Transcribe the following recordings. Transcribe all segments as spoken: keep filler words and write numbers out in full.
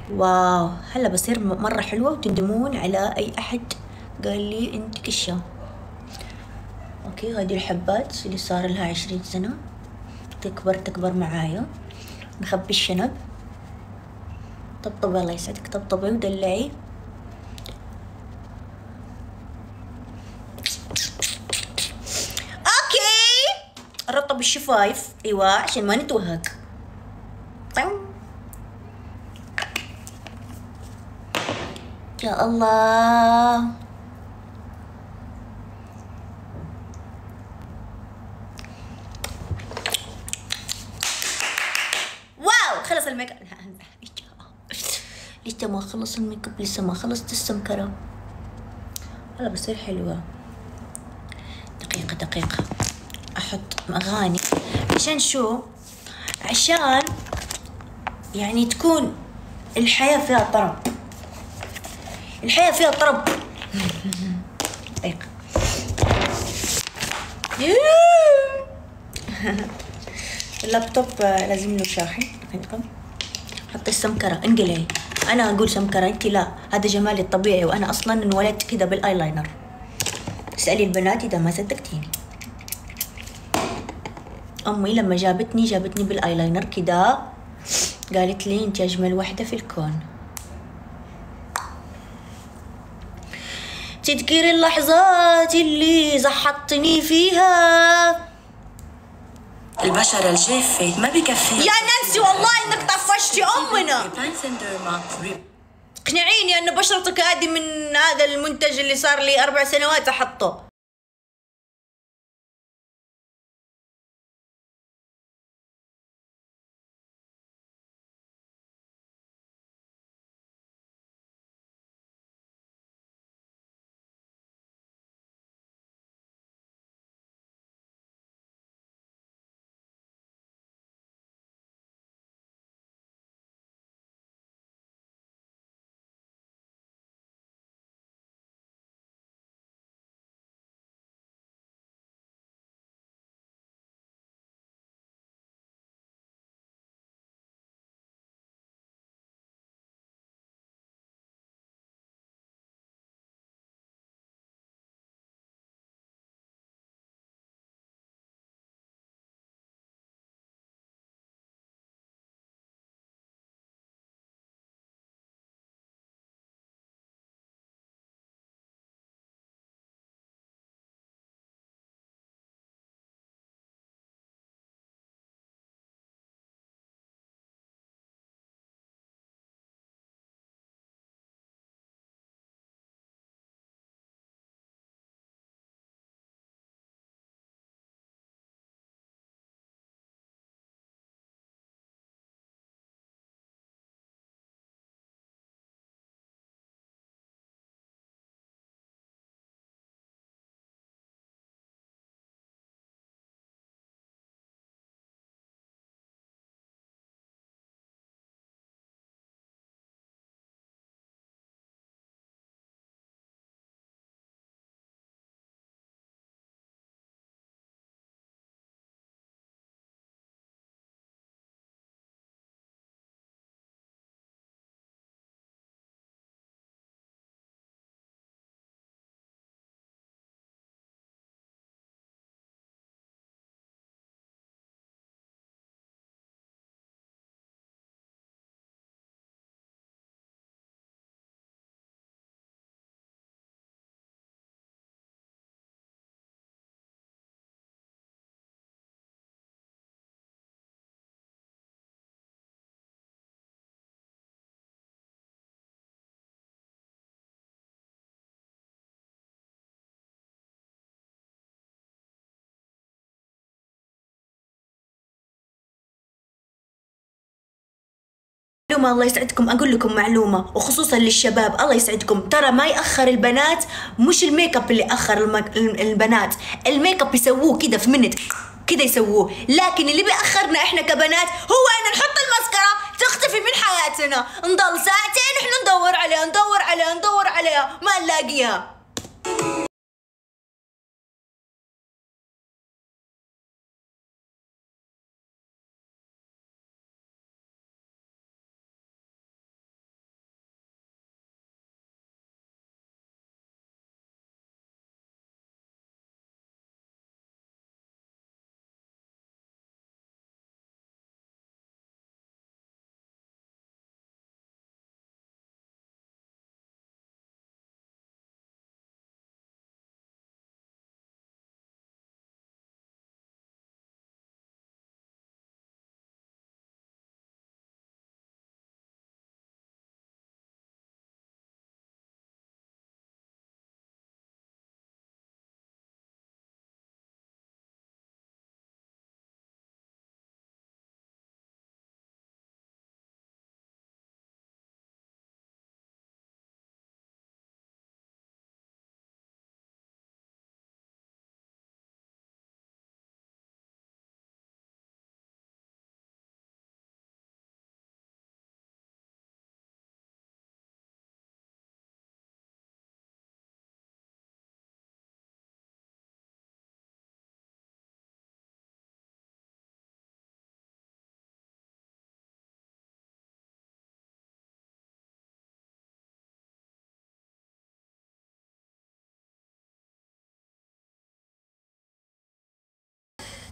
واو، هلا بصير مرة حلوة وتندمون على أي أحد قال لي أنت كشة. أوكي، هذه الحبات اللي صار لها عشرين سنة تكبر تكبر معايا. نخبي الشنب. طبطبي، الله يسعدك، طبطبي ودلعي. أوكي، رطب الشفايف، أيوة، عشان ما نتوهق. طيب. يا الله، واو، خلص الميك اب. لسه ما خلص الميك اب، لسه ما خلصت السمكرة. هلا بصير حلوة. دقيقة دقيقة، أحط أغاني عشان شو؟ عشان يعني تكون الحياة فيها طرب، الحياة فيها طرب. دقيقة. اللابتوب لازم له شاحن. دقيقة. حطي السمكرة، انقلعي. أنا أقول سمكرة، أنت لا، هذا جمالي الطبيعي، وأنا أصلا انولدت كذا بالآيلاينر. اسألي البنات إذا ما صدقتيني. أمي لما جابتني جابتني بالآيلاينر كذا، قالت لي أنت أجمل وحدة في الكون. تذكري اللحظات اللي زحطتني فيها؟ البشرة الجافة ما بكفي. يا نانسي والله انك طفشتي امنا. اقنعيني ان بشرتك هذه من هذا المنتج اللي صار لي اربع سنوات احطه. معلومة، الله يسعدكم، أقول لكم معلومة وخصوصا للشباب، الله يسعدكم، ترى ما يأخر البنات مش الميك اب اللي أخر البنات، الميك اب يسووه كده في منت كده يسووه، لكن اللي بيأخرنا إحنا كبنات هو أن نحط المسكرة تختفي من حياتنا، نضل ساعتين إحنا ندور عليها ندور عليها ندور عليها ما نلاقيها.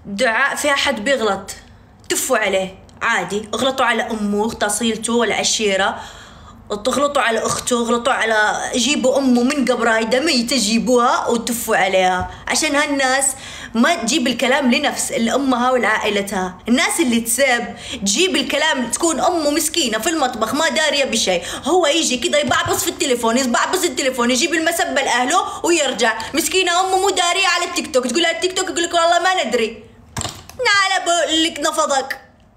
دعاء فيها حد بيغلط تفوا عليه عادي، اغلطوا على أمه تصيلته والعشيرة، تغلطوا على أخته، غلطوا على جيبوا أمه من قبرها إذا ميتة جيبوها وتفوا عليها، عشان هالناس ما تجيب الكلام لنفس لأمها ولعائلتها. الناس اللي تسب تجيب الكلام، تكون أمه مسكينة في المطبخ ما دارية بشيء، هو يجي كده يبعبص في التليفون، يبعبص التليفون يجيب المسبة لأهله ويرجع، مسكينة أمه مو دارية على التيك توك، تقول على التيك توك يقول لك والله ما ندري. نعم بقول لك نفضك.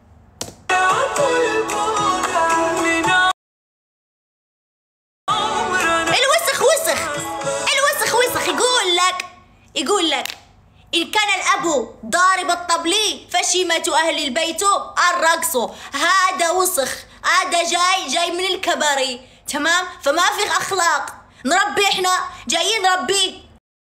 الوسخ وسخ، الوسخ وسخ. يقول لك يقول لك إن كان الأب ضارب الطبلي فشيمة أهل البيت الرقص. هذا وسخ، هذا جاي جاي من الكباري، تمام؟ فما في أخلاق، نربي إحنا جايين نربي.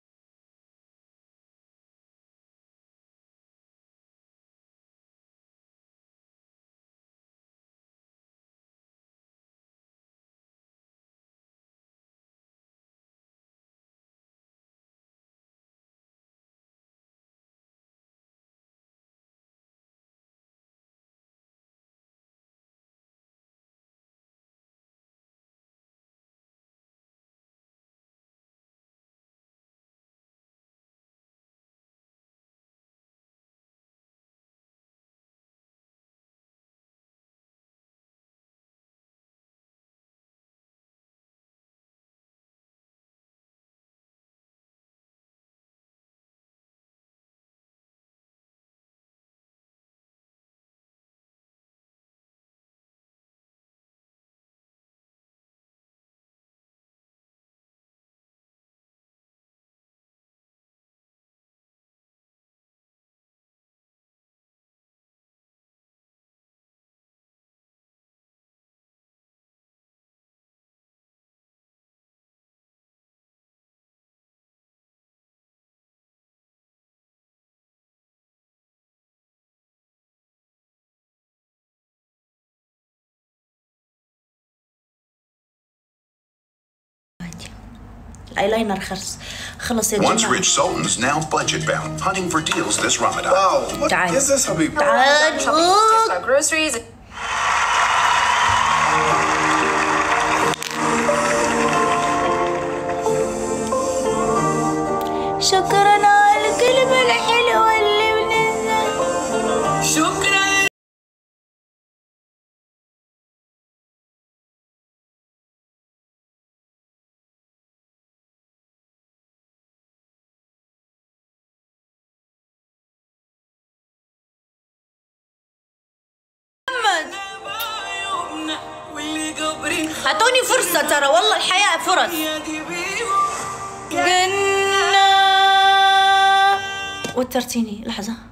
الايلاينر خلص خلص يا Once جماعة. rich sultans, now budget bound, hunting for deals this Ramadan. Wow, what تعال. is this, Habib? تعال. Our groceries. شكرا على الكلمة الحلوة اللي بنزل. شكرا. اعطوني فرصة، ترى والله الحياة فرص. قلنا وترتيني لحظة.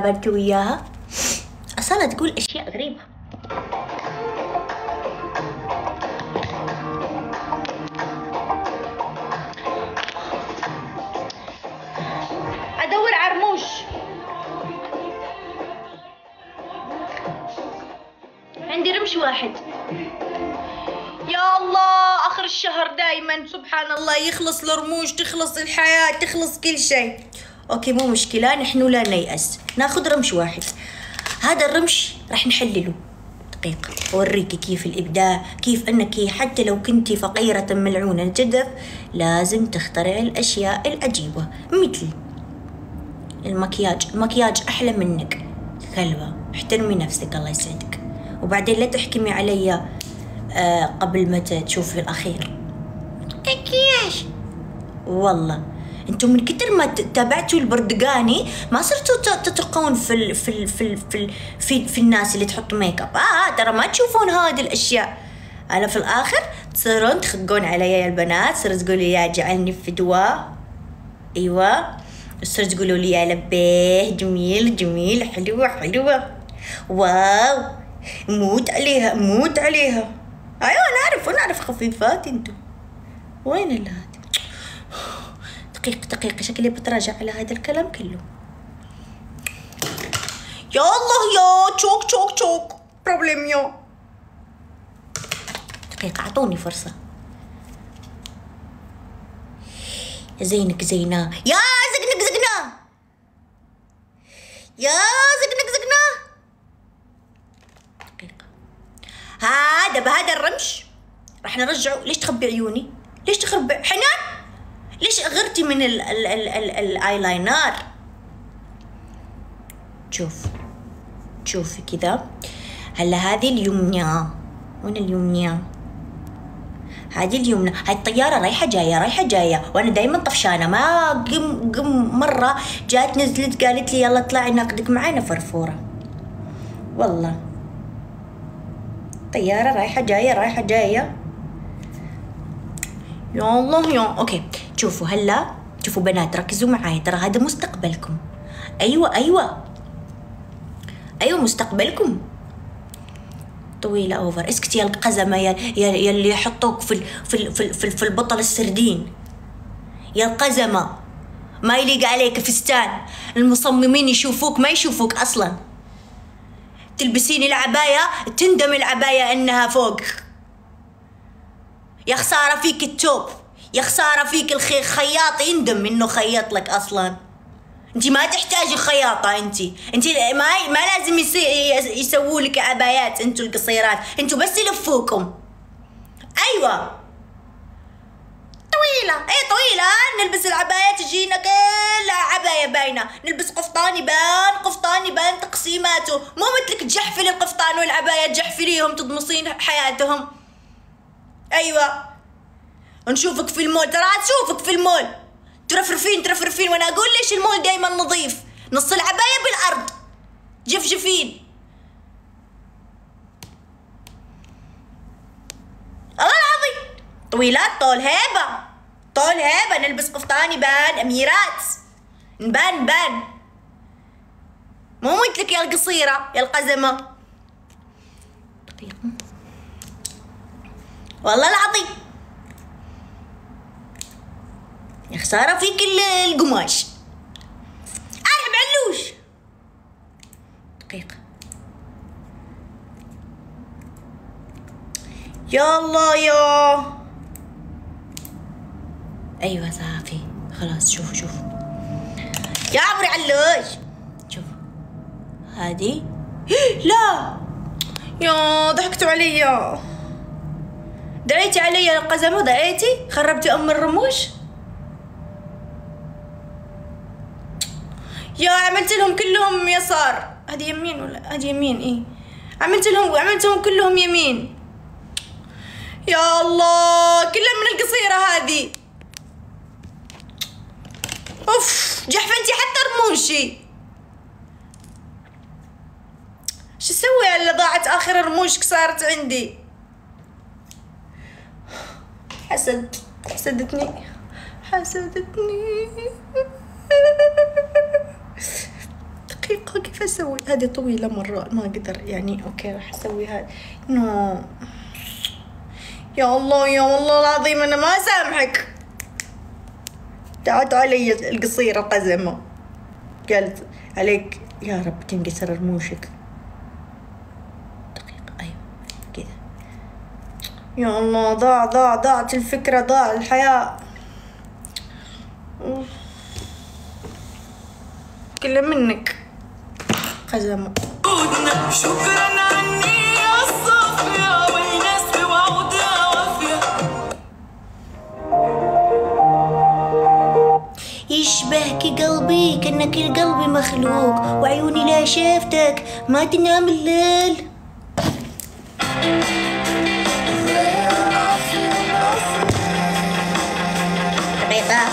اللعبة انت وياها؟ أصلا تقول أشياء غريبة. أدور عرموش. عندي رمش واحد. يا الله آخر الشهر دايما سبحان الله يخلص الرموش، تخلص الحياة، تخلص كل شيء. أوكي مو مشكلة، نحن لا نيأس، ناخذ رمش واحد. هذا الرمش راح نحلله. دقيقة أوريك كيف الإبداع، كيف أنك حتى لو كنتي فقيرة ملعونة الجدف لازم تخترع الأشياء العجيبة، مثل المكياج. المكياج أحلى منك كلبة، احترمي نفسك الله يسعدك. وبعدين لا تحكمي علي آه قبل ما تشوفي الأخير. مكياج والله انتم من كتر ما تابعتوا البردقاني ما صرتوا تتقون في ال في ال في ال في, ال في, في الناس اللي تحط ميك اب. اه ترى ما تشوفون هذه الاشياء. انا في الاخر تصيرون تخقون علي يا البنات، صرت تقولوا يا جعلني فدوة. ايوه صرت تقولوا لي يا لبيه جميل جميل حلوة حلوة واو موت عليها موت عليها. ايوه انا اعرف انا اعرف خفيفات انتم. وين اللي هذا؟ دقيقة دقيقة شكلي بتراجع على هذا الكلام كله. يا الله يا تشوك تشوك تشوك بروبليم يا. دقيقة أعطوني فرصة. يا زينك زينة يا زقنك زقنة يا زقنك زقنة. دقيقة هذا بهذا الرمش راح نرجعه. ليش تخبي عيوني؟ ليش تخبي حنان؟ ليش غرتي من ال ال ال ال الايلاينر؟ شوف شوفي كذا. هلا هذه اليمنى. وين اليمنى؟ هذه اليمنى. هاي الطيارة رايحة جاية رايحة جاية وأنا دايما طفشانة. ما قم قم مرة جات نزلت قالت لي يلا اطلعي ناخدك معانا فرفورة. والله طيارة رايحة جاية رايحة جاية. يا الله يا. اوكي شوفوا هلا شوفوا بنات ركزوا معاي، ترى هذا مستقبلكم. ايوه ايوه ايوه مستقبلكم. طويلة اوفر. اسكتي يا القزمة يا يا اللي يحطوك في ال في ال في, ال في, ال في البطل السردين. يا القزمة ما يليق عليك فستان. المصممين يشوفوك ما يشوفوك اصلا. تلبسين العباية تندم العباية انها فوق. يا خسارة فيك التوب، يا خسارة فيك الخياط يندم انه خيط لك اصلا. انتي ما تحتاجي خياطة، انتي انتي ما ما لازم يسووا لك عبايات انتو القصيرات، انتو بس يلفوكم. ايوه طويلة اي طويلة نلبس العباية تجينا كلها عباية باينة، نلبس قفطان يبان قفطان يبان تقسيماته، مو مثلك تجحفلي القفطان والعباية تجحفليهم تضمصين حياتهم. ايوه نشوفك في المول، ترى تشوفك في المول ترفرفين ترفرفين وانا اقول ليش المول دايما نظيف، نص العباية بالارض جفجفين. الله العظيم طويلات طول هيبة طول هيبة نلبس قفطان يبان اميرات نبان نبان، مو مثلك يا القصيرة يا القزمة. دقيقة والله العظيم يا خسارة فيك القماش. أرحب علوش. دقيقة يا الله يا. أيوة صافي خلاص. شوفوا شوفوا يا عمري علوش. شوفوا هذه لا يا ضحكتوا علي، دعيتي علي يا القزمة دعيتي خربتي أم الرموش. يا عملت لهم كلهم يسار. هذه يمين ولا هذه يمين؟ ايه عملت لهم عملتهم كلهم يمين. يا الله كلها من القصيرة هذه. اوف جحفنتي حتى رموشي. شو اسوي اللي ضاعت اخر رموش صارت عندي؟ حسد حسدتني حسدتني. دقيقة كيف اسوي؟ هذه طويلة مرة ما اقدر يعني. اوكي راح اسوي هذا. نو يا الله يا والله العظيم انا ما اسامحك. تعال علي القصيرة قزمة. قالت عليك يا رب تنكسر رموشك. دقيقة ايوه كذا. يا الله ضاع ضاع ضاعت الفكرة، ضاع الحياة كله منك قزمة. شكرا عني يا الصافية والناس بوعودها وافية. يشبهك قلبي كأنك قلبي مخلوق، وعيوني لا شافتك ما تنام الليل. دقيقة.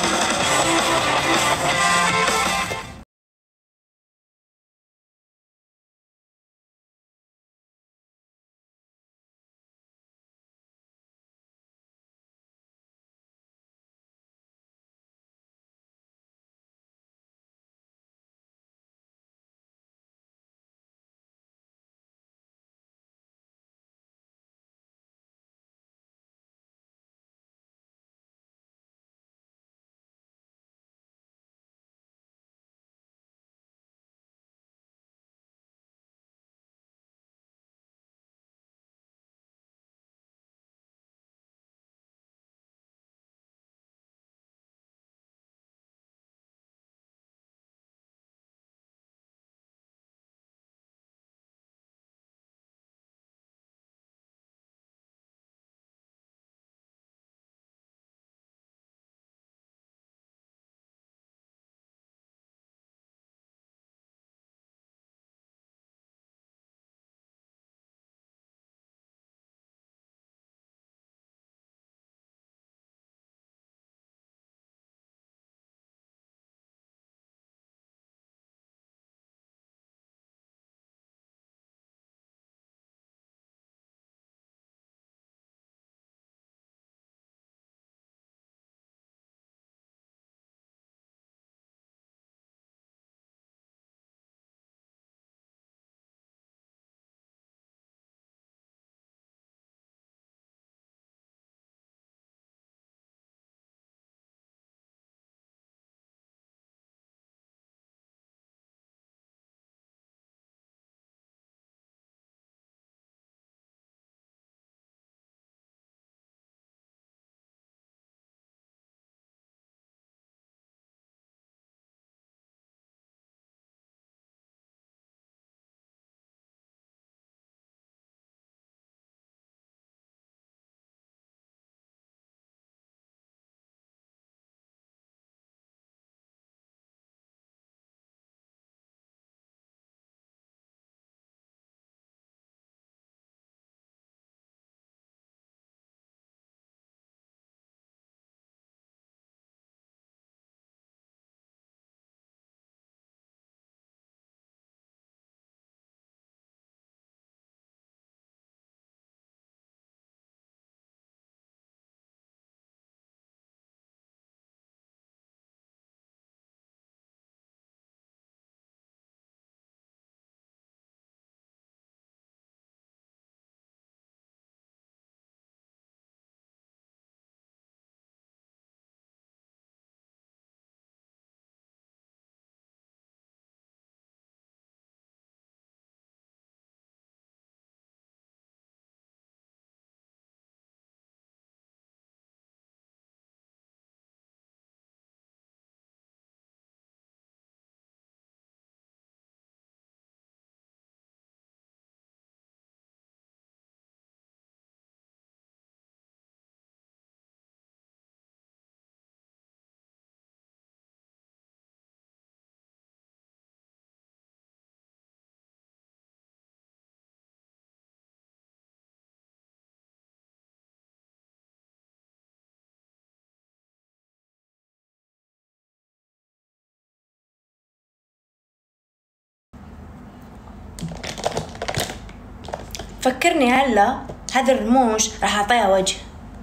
فكرني هلا هذا الرموش راح اعطيها وجه.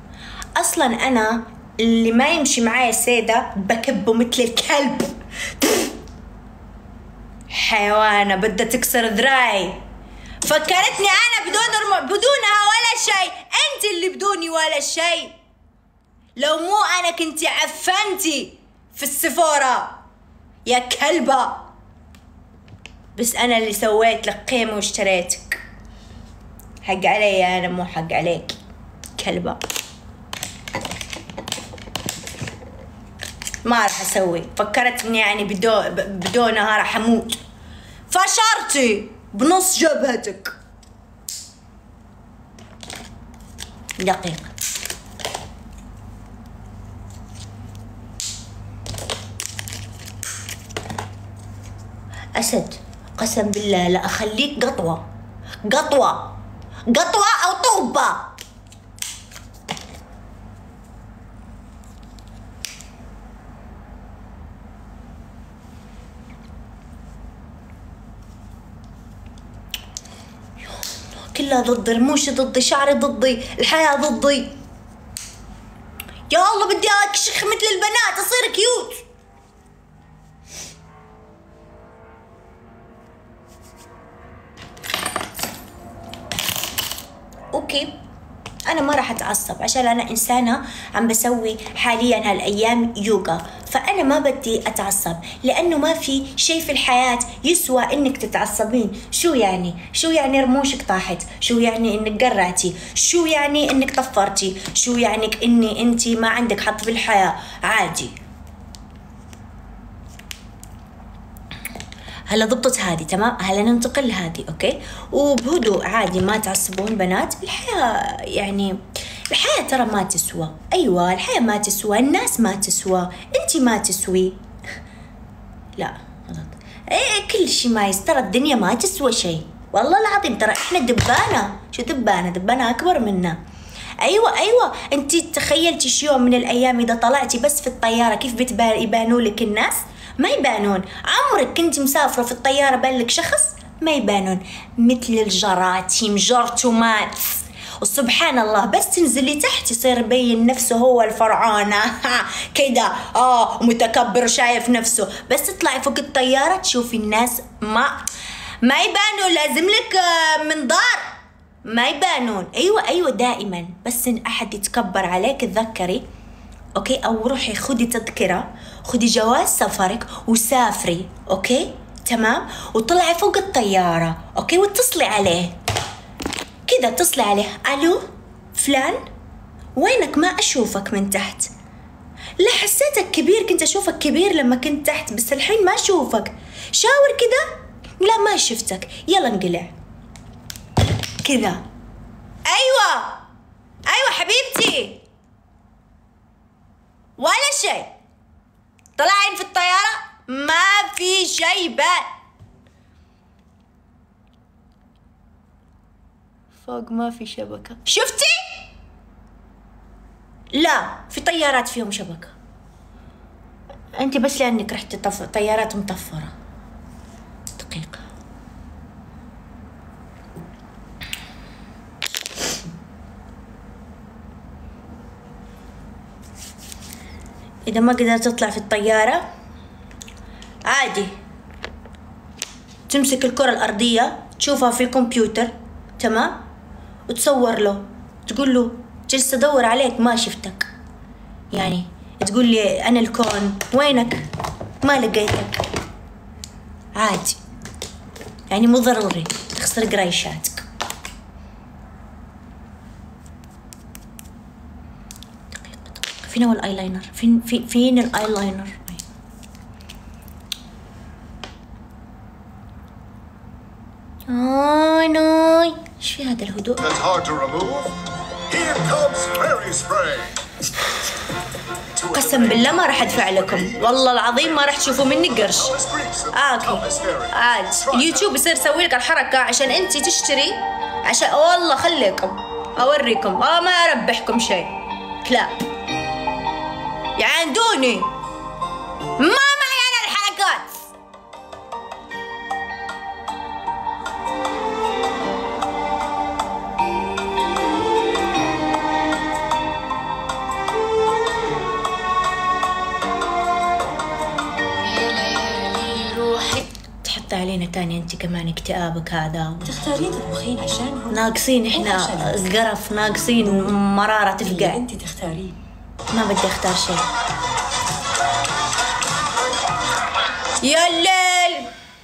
اصلا انا اللي ما يمشي معايا سيدة بكبه مثل الكلب. حيوانة بدها تكسر ذراعي. فكرتني أنا بدون رم... بدونها ولا شيء. أنت اللي بدوني ولا شيء. لو مو أنا كنتي عفنتي في السفورة يا كلبة. بس أنا اللي سويت لك قيمة واشتريتك. حق علي أنا مو حق عليك كلبة. ما راح أسوي. فكرتني يعني بدو... بدونها راح أموت. فشرتي بنص جبهتك. دقيقة. أسد قسم بالله لا أخليك قطوة قطوة قطوة أو طوبة. كلها ضدي. رموشي ضدي، شعري ضدي، الحياة ضدي. يا الله بدي أكشخ مثل البنات أصير كيوت. اوكي انا ما راح اتعصب عشان انا انسانه عم بسوي حاليا هالايام يوغا، فانا ما بدي اتعصب لانه ما في شيء في الحياه يسوى انك تتعصبين. شو يعني؟ شو يعني رموشك طاحت؟ شو يعني انك قرعتي؟ شو يعني انك طفرتي؟ شو يعني اني انتي ما عندك حظ في الحياه؟ عادي. هلا ضبطت هذه تمام. هلا ننتقل لهذه اوكي وبهدوء عادي. ما تعصبون بنات. الحياة يعني الحياة ترى ما تسوى. ايوه الحياة ما تسوى. الناس ما تسوى. انتي ما تسوي. لا غلط. ايه كل شيء ما يس. ترى الدنيا ما تسوى شيء والله العظيم. ترى احنا دبانة. شو دبانة؟ دبانة اكبر منا. ايوه ايوه. انتي تخيلتي شو يوم من الايام اذا طلعتي بس في الطيارة كيف بيبانوا لك الناس؟ ما يبانون. عمرك كنت مسافرة في الطيارة بالك شخص؟ ما يبانون. مثل الجراثيم جرثومات. وسبحان الله بس تنزلي تحت يصير يبين نفسه هو الفرعون كده اه متكبر شايف نفسه. بس تطلعي فوق الطيارة تشوفي الناس ما ما يبانوا. لازم لك منظار. ما يبانون. ايوه ايوه دائما. بس ان احد يتكبر عليك تذكري اوكي او روحي خدي تذكرة، خدي جواز سفرك وسافري اوكي تمام. وطلعي فوق الطيارة اوكي واتصلي عليه كذا. اتصلي عليه الو فلان وينك؟ ما اشوفك من تحت. لا حسيتك كبير. كنت اشوفك كبير لما كنت تحت بس الحين ما اشوفك. شاور كذا. لا ما شفتك. يلا انقلع كذا. ايوه ايوه حبيبتي ولا شيء. طلعين في الطيارة ما في شيء بان. فوق ما في شبكة. شفتي؟ لا في طيارات فيهم شبكة. انت بس لانك رحتي طف... طيارات مطفرة. دقيقة. إذا ما قدرت تطلع في الطيارة عادي تمسك الكرة الأرضية تشوفها في الكمبيوتر تمام وتصور له تقول له جلست أدور عليك ما شفتك. يعني تقول لي أنا الكون وينك؟ ما لقيتك. عادي يعني مو ضروري تخسر قرايشاتك. فين هو الايلاينر؟ فين فين فين الايلاينر؟ آه ناي ايش في هذا الهدوء؟ That's hard to remove. Here comes fairy spray. قسم بالله ما راح ادفع لكم والله العظيم ما راح تشوفوا مني قرش. آه اوكي عاد اليوتيوب يصير يسوي لك الحركة عشان انتي تشتري عشان والله خليكم اوريكم. اه ما اربحكم شيء. لا يعاندوني ما معي انا الحركات. تحط علينا كمان اكتئابك هذا. تختارين تطبخين عشانهم؟ ناقصين احنا قرف، ناقصين مرارة تفقع. انت تختارين. ما بدي اختار شيء. يا الليل.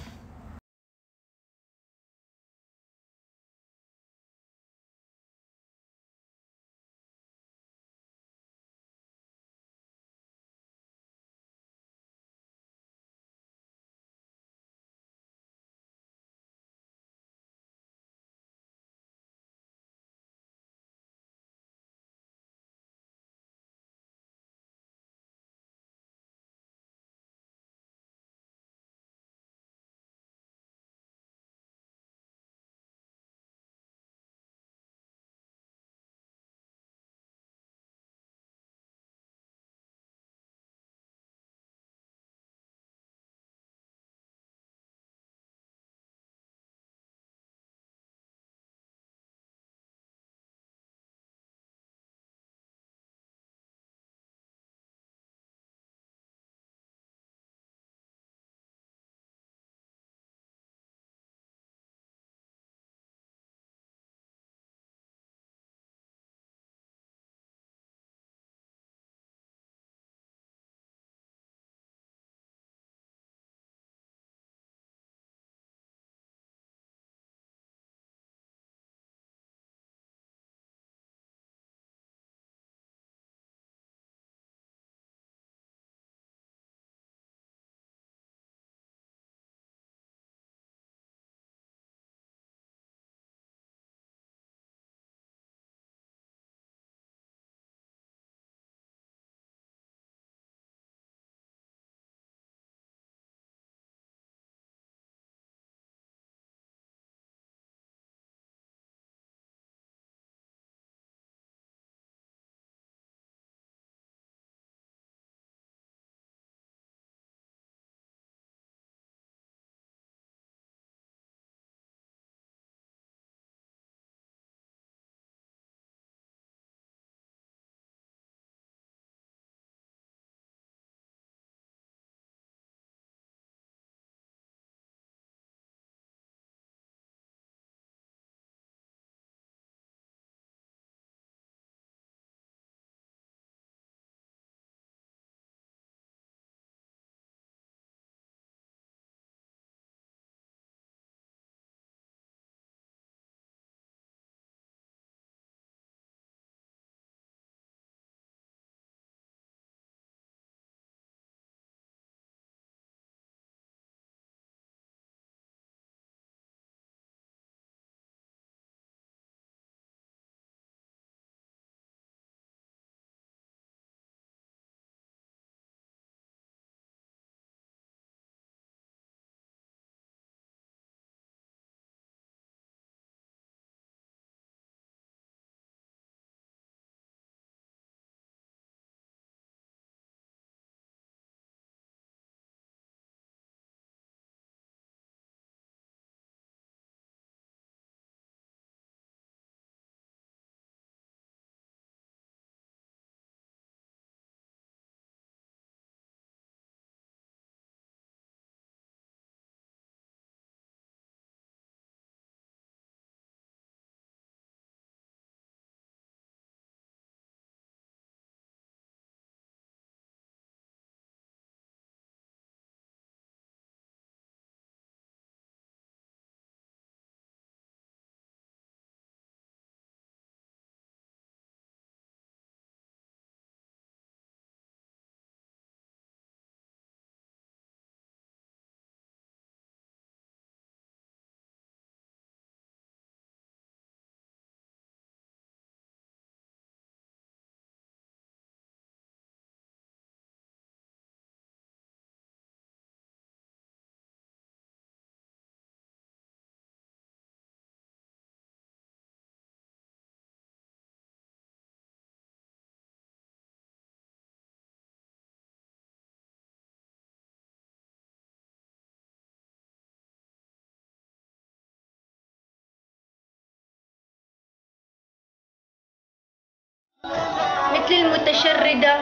مثل المتشردة.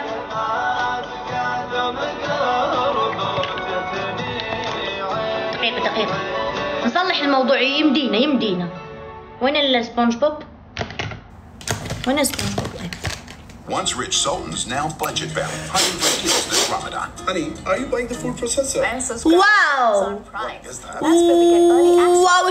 دقيقة دقيقة نصلي واضح الموضوع يمدينا يمدينا. وين السبونج بوب؟ وين السبونج بوب؟ طيب. Once rich sultans, now budget bound. Hunting for deals this Ramadan. Honey, are you buying the food processor? I'm subscribed Wow. to Amazon Prime. What is that? That's where we get early access. واو.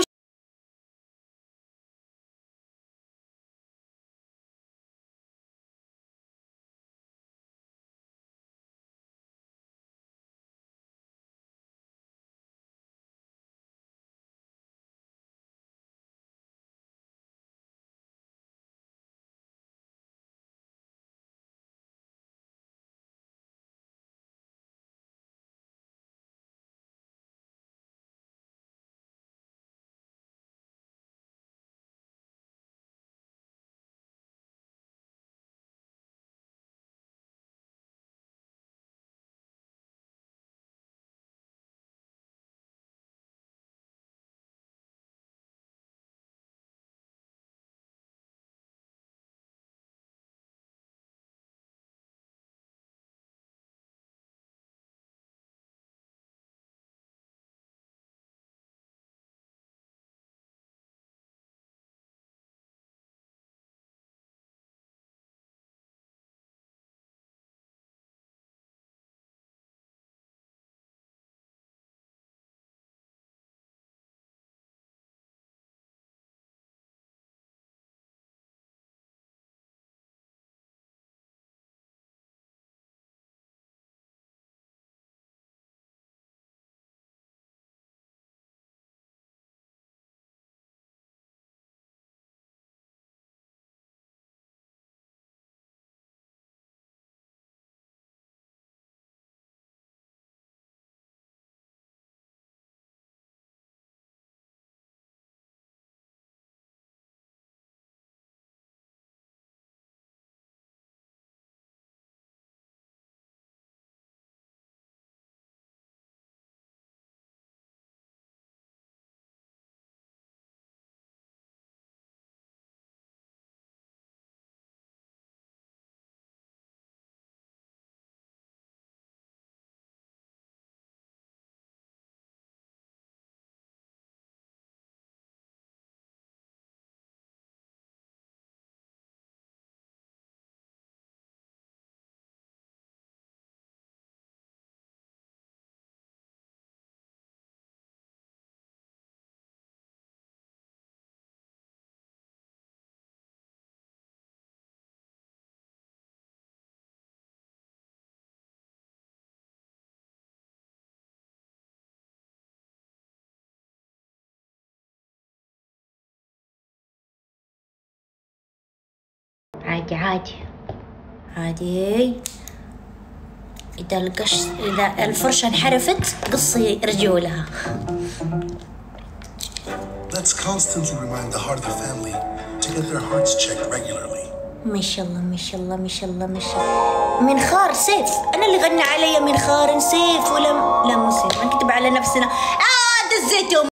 عادي عادي عادي. إذا القش إذا الفرشة انحرفت قصي رجولها. Let's constantly remind the heart of the family to get their hearts checked regularly. ما شاء الله ما شاء الله ما شاء الله ما شاء الله. منخار سيف، أنا اللي غنى علي منخار سيف ولا لا مو سيف، نكتب على نفسنا. آه دزيتهم.